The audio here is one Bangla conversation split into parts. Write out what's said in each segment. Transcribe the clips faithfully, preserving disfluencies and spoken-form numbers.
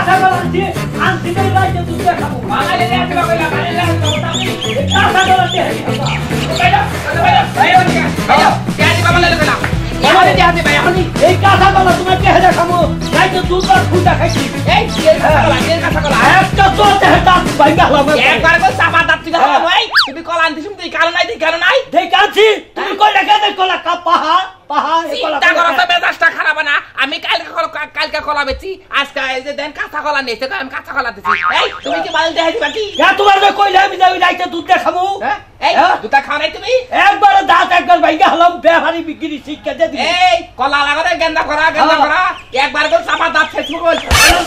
কাঁচা কলা আনছি আনছি তাই রাইতে দুধ খাবো বাঙালি রে একটা কইলা বাঙালি রে কাঁচা কলা দিয়ে বাইরে বাইরে বাইরে বাইরে পেঁয়াজি বাবা লে গেলাম আমারে দিয়ে হাতে ভাই এখনি এই কাঁচা কলা তোমার কে হেডা খাবো রাইতে দুধ আর ফুটা খাইছি এই এর কাঁচা কলা এর কাঁচা কলা একটা তো হেডা বাইগা হলাম একবার কো চাপা দাঁত তুই হলাম ভাই তুমি কলা আনছিস তুই কারণ নাই তুই কারণ নাই দেই কাঁচি তুমি কইলা কেন কলা কা পাহা পাহা এই কলা চিন্তা করো তো মেজাজটা খারাপ না আমি কালকে কলা কালকে কলা বেচি আজকে এই যে দেন কাঁচা কলা নেছে তো আমি কাঁচা কলা দিছি এই তুমি কি মাল দেখাই দিবা কি এ তোমার কইলা আমি যাই রাইতে দুধ খাবো হ্যাঁ এই দুধ খাও নাই তুমি একবার দাঁত একবার ভাইগা হলাম বেহারি বিক্রি শিক্ষা দে দিই এই কলা লাগারে গেন্দা করা গেন্দা করা একবার কো চাপা দাঁত ফেসবুক বল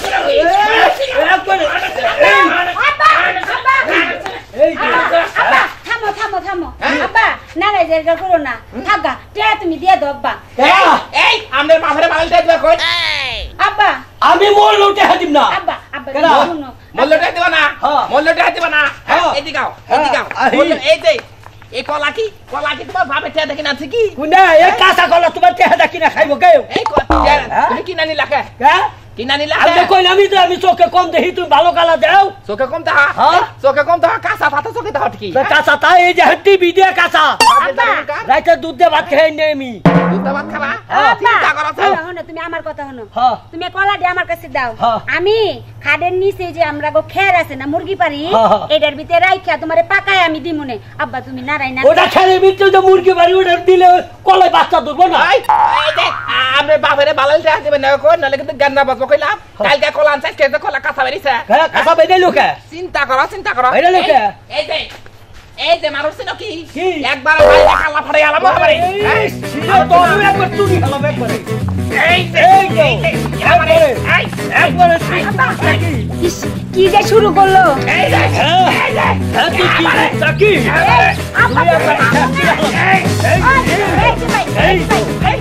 একবার এই আব্বা আব্বা এই আব্বা থামো থামো থামো আব্বা না না জায়গা করো না থাকা তে তুমি দিয়া দাও আব্বা এই আমাদের বাপরে মালটা দিবা কই আব্বা আমি মোল লুটে হাদিম না আব্বা আব্বা শুনো মোল লুটে দিবা না মোল লুটে দিবা না এদিকে আও এদিকে আও মোল এই যে এই কলা কি কলা কি তোমার ভাবে তে দেখি না আছে কি কোনা এই কাঁচা কলা তোমার তে দেখি না খাইবো কেউ এই তুমি কি নানি লাকে হ্যাঁ কি নানি লাকে আমি কইলাম আমি তো আমি চোখে কম দেখি তুমি ভালো কালা দাও চোখে কম তা হ্যাঁ চোখে কম তা কাঁচা ভাত চোখে তা ঠিক কাঁচা তা এই যে হট্টি বিদে কাঁচা রাইতে দুধ দে ভাত খাই নে আমি দুধ দে ভাত খাবা হ্যাঁ চিন্তা করো তো হনো তুমি আমার কথা হনো তুমি কলা দে আমার কাছে দাও আমি খাদের নিচে যে আমরা গো খের আছে না মুরগি পারি এটার ভিতরে রাইখা তোমারে পাকায় আমি দিমুনে আব্বা তুমি নারাই না ওটা খেরের ভিতরে যে মুরগি পারি ওটা দিলে কলাই বাচ্চা দুরবো না এই যে আমরা বাবারে বালাল দেয়া দিবেন না কই নালে কিন্তু গান্না বাজবো কইলাম কালকে কলা আনছে কেতে কলা কাঁচা বেরিছে হ্যাঁ কাঁচা বেরিয়ে লোকে চিন্তা করো চিন্তা করো বেরিয়ে লোকে এই যে এই যে মারুছি নাকি একবার ভাই কালা ফাড়ে আলাম আমারে এই তো তুমি একবার তুমি হলাম একবার এই এই একবার এই একবার কি যে শুরু করলো এই যে এই যে হ্যাঁ তুই কি চাকি আপা এই এই এই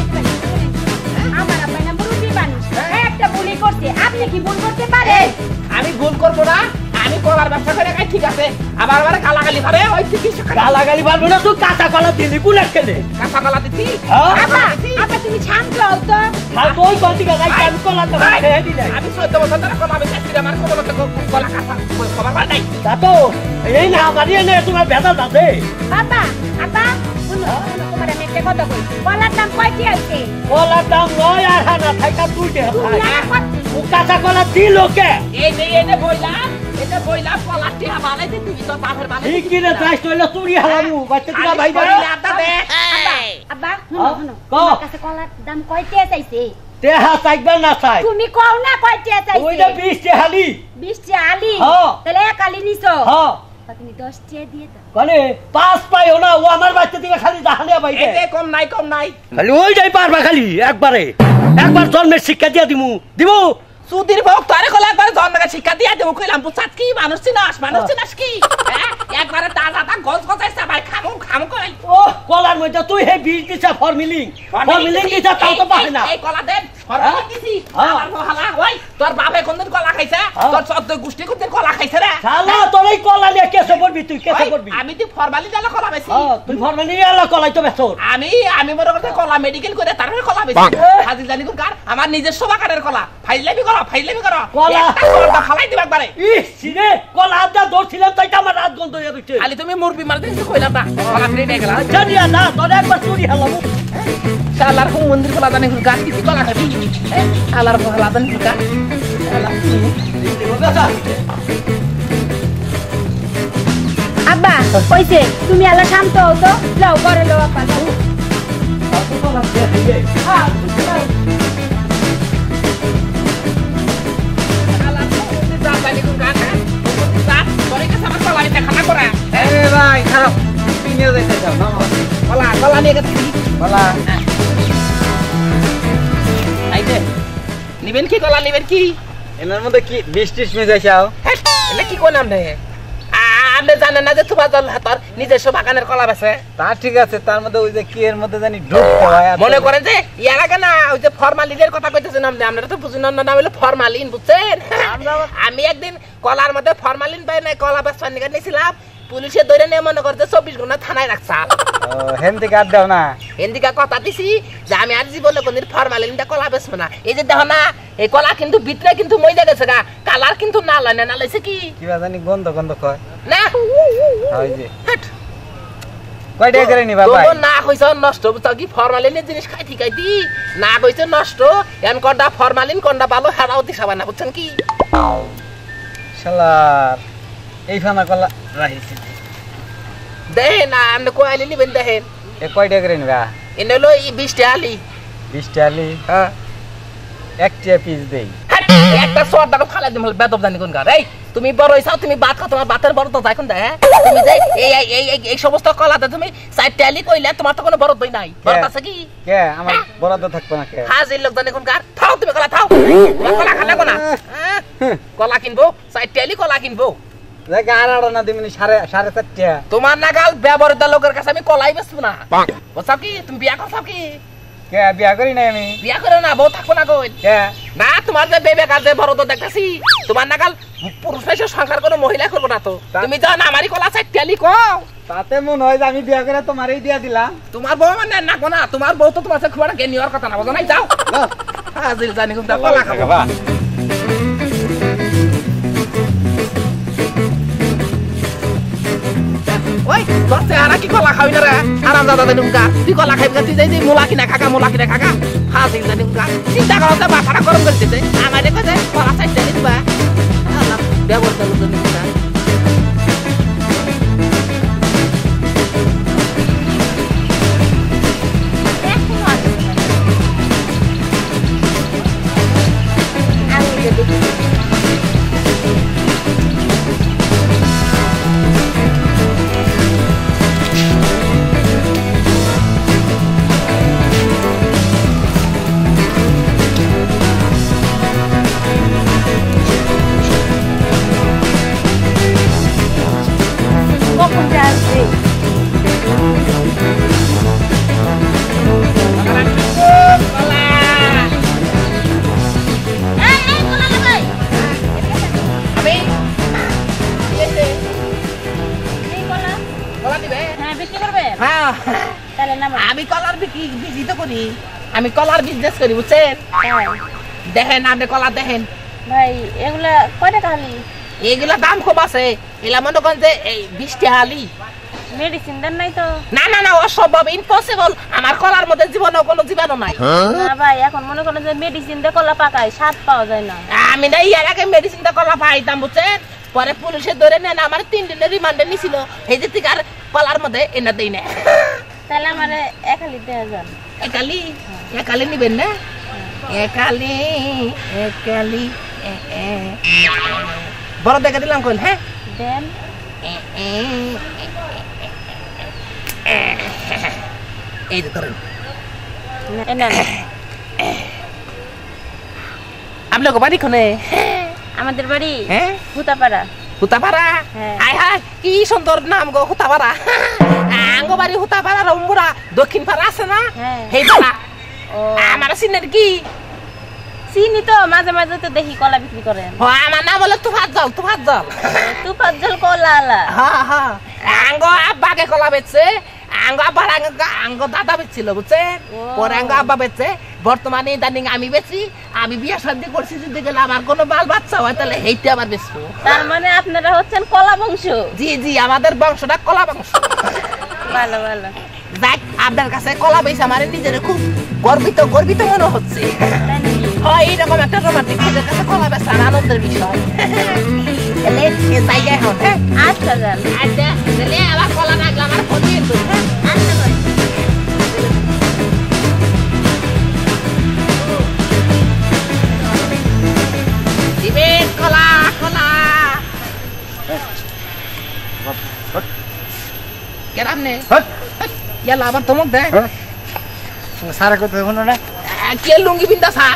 আমার আপা না মুরুবি মানুষ একটা ভুল করতে আপনি কি ভুল করতে পারেন আমি ভুল করব না আমি কলার ব্যবসা করে খাই ঠিক আছে আবার আবার গালাগালি করে ওই চিকিৎসা গালাগালি পারবো না তুই কাঁচা কলা দিলি কোন খেলে কাঁচা কলা দিছি আপা আপা তুমি শান্ত হও তো আর তুই কোন দিকে যাই আমি কলা তো খেয়ে দিলে আমি চোদ্দ বছর ধরে কলা বেচছি আমার কোনো কলা কাঁচা খবর পাই নাই তা তো এই না আমারই এনে তোমার ভেজাল আছে আপা আপা শুনো তোমার আমি একটা কথা কই কলার দাম কয়টি আছে কলার দাম নয় আর না থাকা তুই দে ও কাঁচা কলা দিল কে এই যে এনে বইলা এটা বইলা কলা টিয়া বানাইতে তুই তো বাপের বানাই ঠিক কি রে যাইছ হইলো চুরি হালামু বাচ্চা দিলা ভাই ভাই আদা দে আব্বা শুনো তোমার কাছে কলার দাম কয়টি চাইছে তেহা চাইবা না চাই তুমি কও না কয়টি চাইছে ওইটা বিশ টি হালি বিশ টি হালি তাহলে এক হালি নিছো হ্যাঁ তুমি দশ টি দিয়ে দাও মানে পাঁচ পাইও না ও আমার বাচ্চা দিকে খালি জাহালিয়া বাইতে এতে কম নাই কম নাই খালি ওই যাই পারবা খালি একবারে একবার জন্মের শিক্ষা দিয়া দিমু দিমু সুধীর ভক্ত আরে কলা একবার জন্মের শিক্ষা দিয়া দেবো কইলাম তো চাট কি মানুষ চিনাস মানুষ চিনাস কি একবারে তাজা তা গজ গজাইছে ভাই খামু খামু কই ও কলার মধ্যে তুই হে বীজ দিছা ফর্মিলিং ফর্মিলিং দিছা তাও তো পারে না এই কলা দেন ফর্মিলিং দিছি আমার হালা ওই তোর বাপে কোনদিন কলা খাইছে তোর চোদ্দ গোষ্ঠী কোনদিন কলা খাইছে রে শালা তোর এই কলা নিয়ে কেসে পড়বি তুই কেসে পড়বি আমি তুই ফর্মালিন দালা কলা বেশি হ্যাঁ তুই ফর্মালিন দালা কলাই তো বেচর আমি আমি মনে করতে কলা মেডিকেল করে তারপরে কলা বেশি হাজি জানি কার আমার নিজস্ব বাগানের কলা ফাইলামি করা ফাইলামি করা কলা কলা ফালাই দিবা একবারে ইস রে কলা আদা দৌড়ছিলাম তাই আমার রাত গন্ধ হয়ে গেছে খালি তুমি মুরবি মারতে কিছু কইলাম না কলা ফিরে নিয়ে গেলা জানিয়া না তোর একবার চুরি হলাম শালার কোন মন্দির কলা জানি গাছ কি কলা খাবি শালার কলা জানি কা শালা আব্বা কইছে তুমি আলা শান্ত হও তো যাও করে লও আপা যাও কত কলা খেয়ে হ্যাঁ ভাই খারাপ নিয়ে যাইতে যাও না কলা কলা নিয়ে গেছি কলা আইতে নিবেন কি কলা নিবেন কি এর মধ্যে কি বিশ ত্রিশ মিনিট যাও এটা কি কোন নাম রে আপনি জানেন না যে তোমার দল হাতর নিজস্ব বাগানের কলা বেছে তা ঠিক আছে তার মধ্যে ওই যে কি এর মধ্যে জানি ঢুকতে হয় মনে করেন যে ইয়ার আগে না ওই যে ফরমালিনের কথা কইতেছেন আপনি আপনারা তো বুঝুন না নাম হলো ফরমালিন বুঝছেন আমি একদিন কলার মধ্যে ফরমালিন পাই না কলা বেচবার নিয়ে নিয়েছিলাম পুলিশে ধরে নিয়ে মনে করতে চব্বিশ ঘন্টা থানায় রাখছাল হেন্দি কাট দাও না হেন্দিকা কথা দিছি যে আমি আর জীবনে কোনদিন ফরমালিনটা কলা বেচবো না এই যে দেখো না এই কলা কিন্তু ভিতরে কিন্তু মইজা গেছে গা কালার কিন্তু না লয় না না লইছে কি কিবা জানি গন্ধ গন্ধ কয় না ওই যে কয় টাকা করে নিবা ভাই তো না কইছ নষ্ট বুঝছো কি ফরমালিনের জিনিস খাই ঠিক আইতি না কইছ নষ্ট এন কোনটা ফরমালিন কোনটা ভালো হারাও দিছাবা না বুঝছেন কি শালার এই ফানা কলা রাইছে দেখেন না আপনি কইলে নিবেন দেখেন এ কয় টাকা করে নিবা এনে হলো এই বিশ টাকা আলি বিশ টাকা আলি হ্যাঁ একটা পিস দেই একটা শর্ট দাও খালা দিম বেদব জানি কোন গার এই তুমি বড় হইছাও তুমি ভাত খাও তোমার ভাতের বড় তো যাইকুন দে তুমি যে এই এই এই এই সমস্ত কলাতে তুমি চারটে আলি কইলে তোমার তো কোনো বড় দই নাই বড় আছে কি কে আমার বরাদ্দ থাকবে না কে হাজির লোক জানি কোন গার থাও তুমি কলা থাও কলা খালা কোনা কলা কিনবো চারটে আলি কলা কিনবো দেখে আর আর না দিমিনি সাড়ে সাড়ে চারটা তোমার নাগাল ব্যবহৃত লোকের কাছে আমি কলাই বেচবো না বুঝছো কি তুমি বিয়া করছো কি কে বিয়া করি নাই আমি বিয়া করে না বউ থাকবো না কই কে না তোমার যে বেবে কাজে বড় তো দেখতেছি তোমার নাগাল পুরুষ মেয়ে সংসার কোনো মহিলা করবো না তো তুমি জান আমারই কলা চারটে আলি কও তাতে মন হয় যে আমি বিয়া করে তোমারই দিয়া দিলাম তোমার বউ মানে না কোনা তোমার বউ তো তোমার খুব একটা জ্ঞানী হওয়ার কথা না বুঝো নাই যাও হাজির জানি কোনটা কলা খাবো ওই তোতে আর কি কলা খাবি না রে আরাম দাদা দেনুকা তুই কলা খাবি তুই যাই যাই মুলা কিনা খাকা মুলা কিনা খাকা হাজির দেনুকা চিন্তা করতে বাপাটা গরম করে দিতে আমার দেখো যে কলা চাইতে দিবা আল্লাহ ব্যবহার করতে দেনুকা আমি কলার বিক্রি তো করি আমি কলার বিজনেস করি বুঝছেন দেখেন আপনি কলা দেখেন ভাই এগুলা কয় টাকা আলি এগুলা দাম খুব আছে এলা মনে করেন যে এই বিশ টাকা আলি মেডিসিন দেন নাই তো না না না অসম্ভব ইম্পসিবল আমার কলার মধ্যে জীবনে কোনো জীবাণু নাই না ভাই এখন মনে করেন যে মেডিসিন দিয়ে কলা পাকায় স্বাদ পাওয়া যায় না আমি না ইয়ার আগে মেডিসিন দিয়ে কলা পাইতাম বুঝছেন পরে পুলিশে ধরে নেন আমার তিন দিনের রিমান্ডে নিছিল এই যে আর কলার মধ্যে এনে দেই না তাহলে আমার একালি দেয়া যান একালি একালি নিবেন না একালি একালি বড় দেখে দিলাম কোন হ্যাঁ দেন এই যে ধরেন আপনার বাড়ি কোনে আমাদের বাড়ি হ্যাঁ হুতাপাড়া হুতাপাড়া আয় হায় কি সুন্দর নাম গো হুতাপাড়া আঙ্গ বাড়ি হুতাপাড়া রম্বুরা দক্ষিণ পাড়া আছে না সেই পাড়া আমার সিনের কি চিনি তো মাঝে মাঝে তো দেখি কলা বিক্রি করেন আমার নাম বলে তুফাত জল তুফাত জল তুফাত জল কলা আলা হ্যাঁ হ্যাঁ আঙ্গ আব্বাকে কলা বেচছে আঙ্গ আব্বার আঙ্গ দাদা বেচছিল বুঝছে পরে আঙ্গ আব্বা বেচছে বর্তমানে ইদানিং আমি বেচি আমি বিয়া শান্তি করছি যদি গেলে আমার কোনো বাল বাচ্চা হয় তাহলে হেইতে আবার বেচবো তার মানে আপনারা হচ্ছেন কলা বংশ জি জি আমাদের বংশটা কলা বংশ ভালো ভালো যাক আপনার কাছে কলা বেচে আমার নিজের খুব গর্বিত গর্বিত মনে হচ্ছে হয় এইরকম একটা রোমান্টিক ছেলের কাছে কলা বেচা আনন্দের বিষয় এলে এ জায়গায় হন হ্যাঁ আচ্ছা যান আচ্ছা এলে আবার কলা লাগলে আমার ফোন দিয়ে দিন হ্যাঁ আচ্ছা ভাই দিবেন কলা কলা কেরাম নে ইয়ালা আবার তোমাক দে সারা কথা শুনো না কে লুঙ্গি বিন্দা সা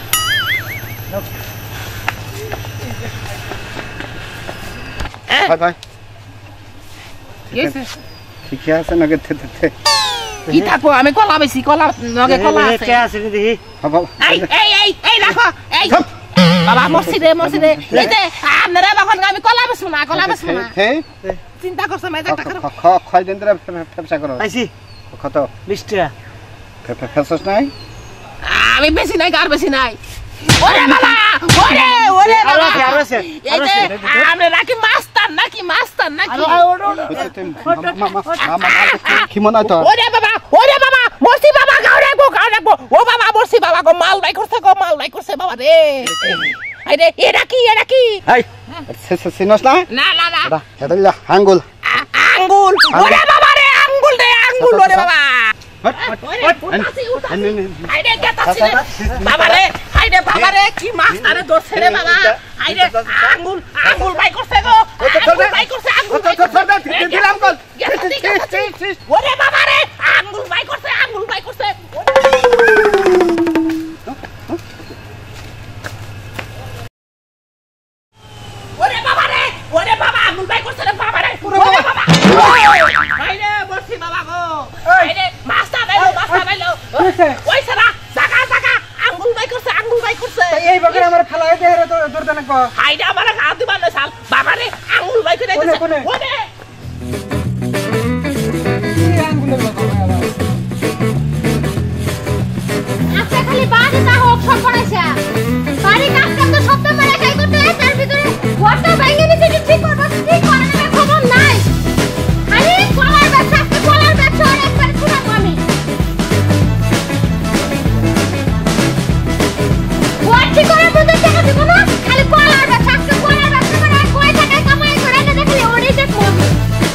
ভাই ভাই কেছে ঠিক আছে না গেতে তে কি থাকো আমি কলা বেশি কলা নগে কলা আছে কে আছে দেখি এই এই এই এই রাখো এই বাবা মসজিদে মসজিদে এই যে আপনারা বাখন আমি কলা বেশি না কলা বেশি না চিন্তা করছ না এটা করো কয় দিন ধরে ব্যবসা করো আইছি কত বিশ টাকা ফেসস নাই আমি বেশি নাই আর বেশি নাই ওরে বাবা ওরে ওরে বাবা আর আছে এই যে আমরা নাকি মাস্টার নাকি মাস্টার নাকি কি মনে হয় তো ওরে বাবা ওরে বাবা মরছি বাবা গাও রাখবো গাও রাখবো ও বাবা মরছি বাবা গো মাল বাই করছে গো মাল বাই করছে বাবা রে আরে এটা কি এটা কি এই সিনস না না না না এটা এটা আঙ্গুল আঙ্গুল ওরে বাবা রে আঙ্গুল রে আঙ্গুল ওরে বাবা আইরে গেতাছি রে বাবা রে আইরে বাবা রে কি মাস্টারে ধরছে রে বাবা আইরে আঙ্গুল আঙ্গুল বাই করছে গো আঙ্গুল বাই করছে আঙ্গুল বাই করছে দিলাম কল ওরে বাবা রে আঙ্গুল বাই করছে আঙ্গুল বাই করছে ওরে বাবা রে ওরে বাবা আঙ্গুল বাই করছে রে বাবা রে ওরে বাবা আইরে বসি বাবা গো আইরে মাস্টার আইলো মাস্টার আইলো ওই সারা জাগা জাগা আঙ্গুল বাই করছে আঙ্গুল বাই করছে এই বগরে আমার ফেলায় দে রে তোর দেন কো আইরে আমার হাত দিবা না সাল বাবা রে আঙ্গুল বাই করে দিছে ওরে আচ্ছা খালি বাড়ি তা হোক সব পড়াইছা বাড়ি কাজ কাম তো শব্দ মারা খাই করতে তার ভিতরে ঘরটা ভাঙে নিতে ঠিক করব ঠিক করে না খবর নাই খালি কলার ব্যবসা আজকে কলার ব্যবসা আর একবার পুরো কমে ঘর ঠিক করার মধ্যে টাকা দিব না খালি কলার ব্যবসা আজকে কলার ব্যবসা করে কয় টাকা কামাই করে না দেখলি ওরই দেখ মমি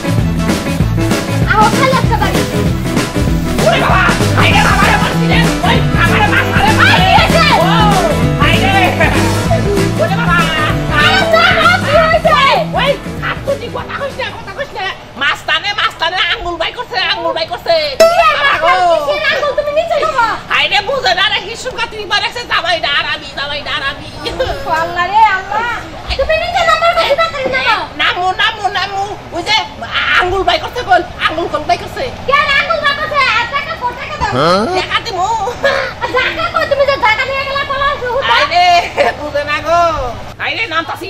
আও খালি একটা বাড়ি ওরে বাবা আইরে বাবা রে বলছি রে ওই আমার মাস্টার রে আই আছে ও আইরে ওরে বাবা আরে তো কি হইছে ওই হাত তুই কথা কইছ না কথা কইছ না মাস্টারে মাস্টারে আঙ্গুল বাই করছে আঙ্গুল বাই করছে বাবা গো কিসের আঙ্গুল তুমি নিচে নামো আইরে বুঝে না রে হিসু কাটি মারছে জামাই না আরামি জামাই না আরামি আল্লাহ রে আল্লাহ তুমি নিচে নামো বেশি তাড়াতাড়ি নামো নামু নামু নামু ওই যে আঙ্গুল বাই করতে কল আঙ্গুল কল বাই করছে কেন আঙ্গুল বাকছে টাকা কো টাকা দাও টাকা দিমু টাকা কো তুমি যে টাকা নিয়ে গেলা কলা হুতা আইরে বুঝে না গো আইরে নামতাছি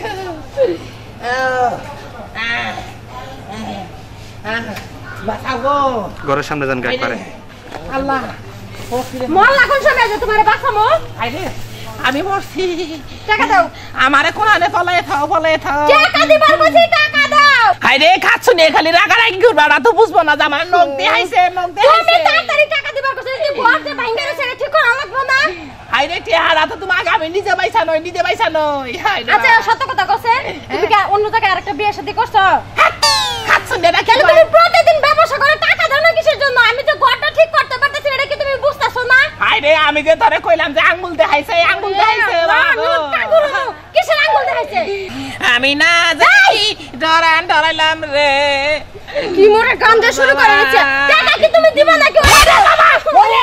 বাঁচাও গো ঘরের সামনে যান গায় পারে আল্লাহ মন লাগুন শুনে যে তোমারে বাঁচামো আইরে আমি মরছি টাকা দাও আমারে কোনানে পলায় থাও পলায় থাও টাকা দিবার কইছি টাকা দাও আইরে খাচ্ছ নে খালি রাগারাগি করবা না তো বুঝবো না যে আমার নখ দেখাইছে নখ তুমি দেখাইছে তাড়াতাড়ি টাকা দিবার কইছি তুমি ঘর যে ভাঙা গেছে ঠিক করা লাগবে না আইরে টিহারা তো তুমি আগে আমি নিজে বাইসা নই নিজে বাইসা নই আচ্ছা সত্য কথা কইছেন তুমি কি অন্য জায়গায় আরেকটা বিয়ে শাদী করছো খাচ্ছ নে না কেন তুমি প্রতিদিন ব্যবসা করে টাকা দাও না কিসের জন্য আমি তো ঘরটা ঠিক করতে পারতেছি এটা কি তুমি বুঝতাছো না আইরে আমি যে তোরে কইলাম যে আঙ্গুল দেখাইছে আঙ্গুল দেখাইছে কিসের আঙ্গুল দেখাইছে আমি না যাই ডরান ডরাইলাম রে কি মোরে গান্দা শুরু করে দিচ্ছে টাকা কি তুমি দিবা নাকি ওরে বাবা ওরে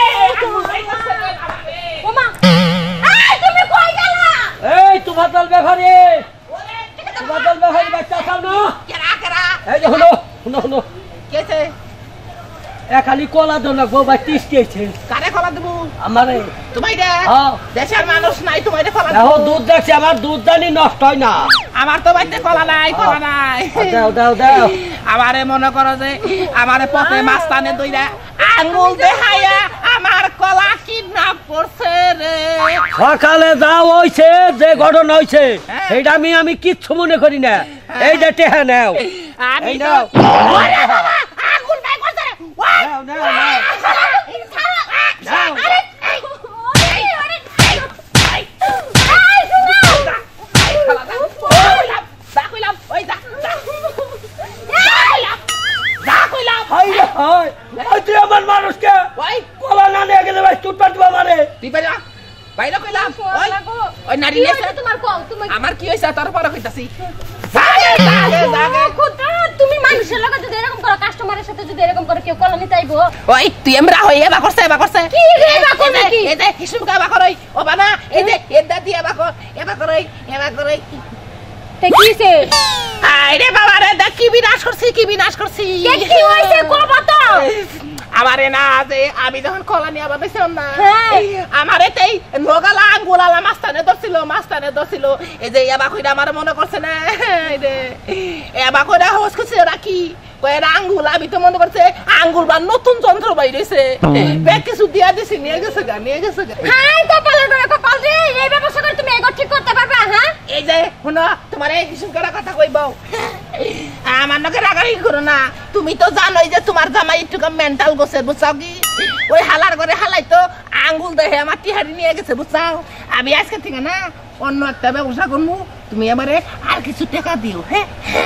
ওমা এই তুমি কই গেলা এই তোমার দল ব্যাপারে তোমার দল ব্যাপারে বাচ্চা চাও না কেরা কেরা এই যে হলো হলো হলো কেছে এ খালি কলা দল লাগবো বা টিস্টি আছে কারে খলা দেবো আমারে তোমাই দে হ্যাঁ দেশের মানুষ নাই তোমাই দে খলা দেখো দুধ দেখছি আমার দুধ জানি নষ্ট হয় না আমার তো বাইতে কলা নাই কলা নাই দাও দাও দাও আমারে মনে করো যে আমারে পথে মাস্তানে দইরা আঙ্গুল দেখাইয়া আমার কলা কিডন্যাপ করছে রে সকালে যাও হইছে যে ঘটনা হইছে সেইটা আমি আমি কিচ্ছু মনে করি না এই যে টেহা নাও আমি এই তো নাও ওরে বাবা আঙ্গুল বাই করছে রে ওই নাও নাও নাও আরে এই এই আরে এই এই শুনো কলা দাও কইলাম দা কইলাম ওই দা দা কইলাম হাই রে হাই ওই তুই আমার মানুষকে ওই কলা না নিয়ে গেলে ভাই তুই পারবা আমারে তুই বাইরা বাইরা কইলাম ওই ওই নারী কি লেছে হইছে তোমার কও তুমি আমার কি হইছে তোর পরে কইতাছি জাগে জাগে জাগে খুদা তুমি মানুষের লগে যদি এরকম করো কাস্টমারের সাথে যদি এরকম করে কেউ কলা নিতে আইবো ওই তুই এমরা হই এবা করছে এবা করছে কি রে এবা করবে কি? এই যে হিসুম কা বা করই ও বানা এই যে এদা দিয়ে এবা কর এবা করই এবা করই তে কিছে আরে বাবা রে দেখ কি বিনাশ করছি কি বিনাশ করছি কে কি হইছে কবা তো আমারে না যে আমি যখন কলা নিয়ে আবার বেশি না হ্যাঁ। আমারে তেই নগালা আঙ্গুলালা মাস্তানে ধরছিল মাস্তানে ধরছিল এই যে এবা কইরা আমার মনে করছে না এই যে এবা কইরা হোস কিছু রাখি কয়ের আঙ্গুল আমি তো মনে করছে আঙ্গুল বা নতুন যন্ত্র বাইরেছে ব্যাগ কিছু দিয়া দিছি নিয়ে গেছে গা নিয়ে গেছে গা হাই কপালের করে কপাল রে এই ব্যবস্থা করে তুমি এগো ঠিক করতে পারবে হ্যাঁ এই যে শুনো তোমার এই কিছু করা কথা কইবাও আমার নাকি রাগারাগি করো না তুমি তো জানোই যে তোমার জামাই একটু মেন্টাল গোছে বুঝছাও কি ওই হালার করে হালাই তো আঙ্গুল দেখে আমার টিহারি নিয়ে গেছে বুঝছাও আমি আজকে থেকে না অন্য একটা ব্যবসা করবো তুমি এবারে আর কিছু টাকা দিও হ্যাঁ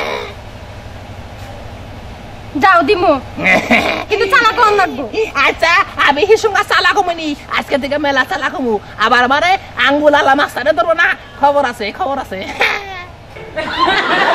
যাও দিমু কিন্তু চালা কোন লাগবো আচ্ছা আমি হিসুঙ্গা চালা কমনি আজকে থেকে মেলা চালা কমু আবার আবারে আঙ্গুল আলা মাস্টারে ধরবো না খবর আছে খবর আছে